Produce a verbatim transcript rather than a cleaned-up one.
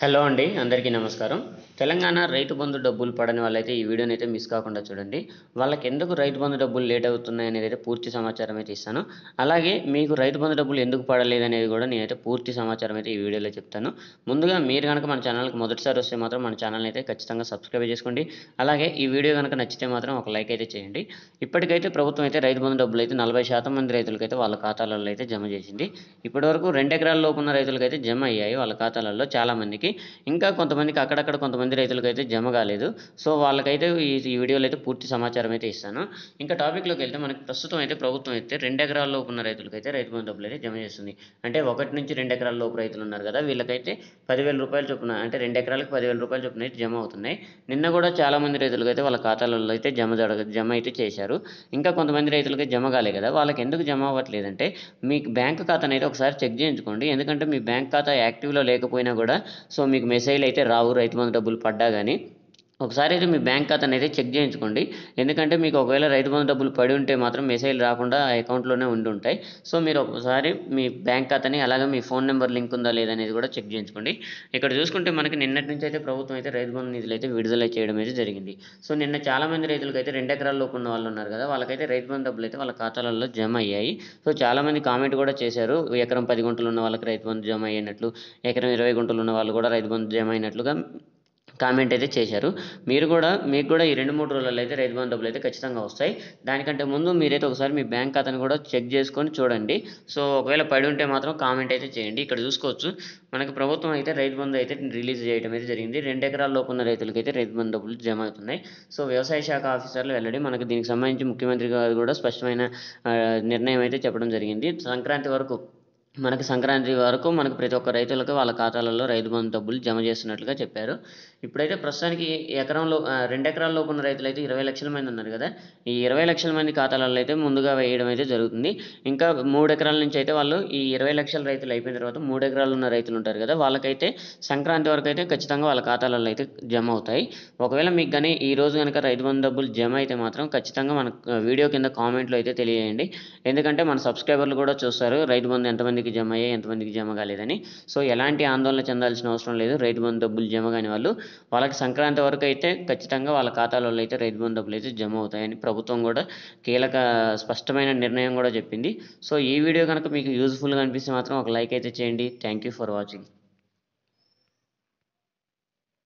Hello అండి, అందరికీ నమస్కారం. తెలంగాణ రైతు బంధు డబ్బులు పడని వాళ్ళైతే ఈ వీడియోని అయితే మిస్ కాకుండా చూడండి. వాళ్ళకి ఎందుకు రైతు బంధు డబ్బులు లేట్ అవుతున్నాయి అనేది అయితే పూర్తి సమాచారం అయితే ఇస్తాను. అలాగే మీకు రైతు బంధు డబ్బులు ఎందుకు పడలేదు అనేది కూడా నేనైతే పూర్తి సమాచారం అయితే ఈ వీడియోలో చెప్తాను. ముందుగా మీరు కనుక మన ఛానల్కి మొదటిసారి వస్తే మాత్రం మన ఛానల్ని అయితే ఖచ్చితంగా సబ్స్క్రైబ్ చేసుకోండి. అలాగే ఈ వీడియో కనుక నచ్చితే మాత్రం ఒక లైక్ అయితే చేయండి. ఇప్పటికైతే ప్రభుత్వం అయితే రైతు బంధు డబ్బులు అయితే నలభై శాతం మంది రైతులకైతే వాళ్ళ ఖాతాలలో అయితే జమ చేసింది. ఇప్పటివరకు రెండు ఎకరాల లోపు ఉన్న రైతులకైతే జమ అయ్యాయి వాళ్ళ ఖాతాలలో చాలామందికి. ఇంకా కొంతమందికి అక్కడక్కడ కొంతమంది రైతులకైతే జమ కాలేదు. సో వాళ్ళకైతే ఈ ఈ వీడియోలో అయితే పూర్తి సమాచారం అయితే ఇస్తాను. ఇంకా టాపిక్లోకి వెళ్తే మనకి ప్రస్తుతం అయితే ప్రభుత్వం అయితే రెండు ఎకరాల లోపు ఉన్న రైతులకైతే రైతు బంధు డబ్బులు అయితే జమ చేస్తుంది. అంటే ఒకటి నుంచి రెండు ఎకరాల లోపు రైతులు ఉన్నారు కదా, వీళ్ళకైతే పదివేల రూపాయలు చొప్పున, అంటే రెండు ఎకరాలకు పదివేల రూపాయలు చొప్పున అయితే జమ అవుతున్నాయి. నిన్న కూడా చాలామంది రైతులకైతే వాళ్ళ ఖాతాలలో అయితే జమ జరగ జమ అయితే చేశారు. ఇంకా కొంతమంది రైతులకి జమ కాలే కదా, వాళ్ళకి ఎందుకు జమ అవ్వట్లేదంటే మీకు బ్యాంక్ ఖాతాను అయితే ఒకసారి చెక్ చేయించుకోండి. ఎందుకంటే మీ బ్యాంక్ ఖాతా యాక్టివ్లో లేకపోయినా కూడా సో మీకు మెసేజ్లు అయితే రావు రైతు బంధు డబ్బులు పడ్డా కానీ. ఒకసారి అయితే మీ బ్యాంక్ ఖాతాను అయితే చెక్ చేయించుకోండి. ఎందుకంటే మీకు ఒకవేళ రైతు బంధు డబ్బులు పడి ఉంటే మాత్రం మెసేజ్ రాకుండా ఆ అకౌంట్లోనే ఉండి ఉంటాయి. సో మీరు ఒకసారి మీ బ్యాంక్ ఖాతాని అలాగే మీ ఫోన్ నెంబర్ లింక్ ఉందా లేదా అనేది కూడా చెక్ చేయించుకోండి. ఇక్కడ చూసుకుంటే మనకి నిన్నటి నుంచి అయితే ప్రభుత్వం అయితే రైతు బంధు నిధులు అయితే విడుదల చేయడం అయితే జరిగింది. సో నిన్న చాలామంది రైతులకు అయితే రెండు ఎకరాల లోపు ఉన్న వాళ్ళు ఉన్నారు కదా, వాళ్ళకైతే రైతు బంధు డబ్బులు అయితే వాళ్ళ ఖాతాలలో జమ అయ్యాయి. సో చాలామంది కామెంట్ కూడా చేశారు, ఎకరం పది గుంటలు ఉన్న వాళ్ళకి రైతు బంధు జమ అయినట్లు, ఎకరం ఇరవై గుంటలు ఉన్న వాళ్ళు కూడా రైతు బంధు జమ అయినట్లుగా కామెంట్ అయితే చేశారు. మీరు కూడా మీకు కూడా ఈ రెండు మూడు రోజులలో అయితే రైతు బంధు డబ్బులు అయితే ఖచ్చితంగా వస్తాయి. దానికంటే ముందు మీరైతే ఒకసారి మీ బ్యాంక్ ఖాతాను కూడా చెక్ చేసుకొని చూడండి. సో ఒకవేళ పడి ఉంటే మాత్రం కామెంట్ అయితే చేయండి. ఇక్కడ చూసుకోవచ్చు మనకి ప్రభుత్వం అయితే రైతు బంధు అయితే రిలీజ్ చేయడం అయితే జరిగింది. రెండు ఎకరాల లోపు ఉన్న రైతులకి అయితే రైతు బంధు డబ్బులు జమ అవుతున్నాయి. సో వ్యవసాయ శాఖ ఆఫీసర్లు వెల్లడి. మనకి దీనికి సంబంధించి ముఖ్యమంత్రి గారు కూడా స్పష్టమైన నిర్ణయం అయితే చెప్పడం జరిగింది. సంక్రాంతి వరకు మనకి సంక్రాంతి వరకు మనకు ప్రతి ఒక్క రైతులకు వాళ్ళ ఖాతాలలో రైతు బంధు డబ్బులు జమ చేస్తున్నట్లుగా చెప్పారు. ఇప్పుడైతే ప్రస్తుతానికి ఎకరంలో రెండు ఎకరాల లోపు ఉన్న రైతులు అయితే ఇరవై లక్షల మంది ఉన్నారు కదా, ఈ ఇరవై లక్షల మంది ఖాతాలలో అయితే ముందుగా వేయడం అయితే జరుగుతుంది. ఇంకా మూడు ఎకరాల నుంచి అయితే వాళ్ళు ఈ ఇరవై లక్షల రైతులు అయిపోయిన తర్వాత మూడు ఎకరాలు ఉన్న రైతులు ఉంటారు కదా, వాళ్ళకైతే సంక్రాంతి వరకు అయితే ఖచ్చితంగా వాళ్ళ ఖాతాలలో అయితే జమ అవుతాయి. ఒకవేళ మీకు కానీ ఈ రోజు కనుక రైతు బంధు డబ్బులు జమ అయితే మాత్రం ఖచ్చితంగా మన వీడియో కింద కామెంట్లో అయితే తెలియజేయండి. ఎందుకంటే మన సబ్స్క్రైబర్లు కూడా చూస్తారు రైతు బంధు ఎంతమంది జమ అయ్యాయి, ఎంతమందికి జమ కాలేదని. సో ఎలాంటి ఆందోళన చెందాల్సిన అవసరం లేదు. రైతు బంధు డబ్బులు జమ కాని వాళ్ళు వాళ్ళకి సంక్రాంతి వరకు అయితే ఖచ్చితంగా వాళ్ళ ఖాతాలలో అయితే రైతు బంధు డబ్బులు అయితే జమ అవుతాయని ప్రభుత్వం కూడా కీలక స్పష్టమైన నిర్ణయం కూడా చెప్పింది. సో ఈ వీడియో కనుక మీకు యూజ్ఫుల్గా అనిపిస్తే మాత్రం ఒక లైక్ అయితే చేయండి. Thank you for watching.